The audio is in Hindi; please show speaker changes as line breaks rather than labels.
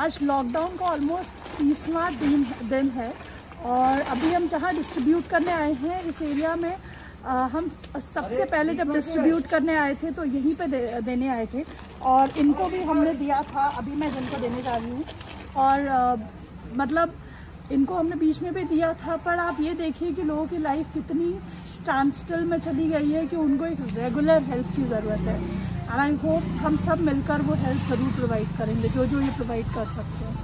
आज लॉकडाउन का ऑलमोस्ट 30वां दिन है और अभी हम जहाँ डिस्ट्रीब्यूट करने आए हैं इस एरिया में हम सबसे पहले जब डिस्ट्रीब्यूट करने आए थे तो यहीं पे देने आए थे और इनको भी हमने दिया था। अभी मैं जिनको देने जा रही हूँ और मतलब इनको हमने बीच में भी दिया था, पर आप ये देखिए कि लोगों की लाइफ कितनी स्टैंड स्टिल में चली गई है कि उनको एक रेगुलर हेल्प की ज़रूरत है। एंड आई होप हम सब मिलकर वो हेल्प ज़रूर प्रोवाइड करेंगे जो जो ये प्रोवाइड कर सकते हैं।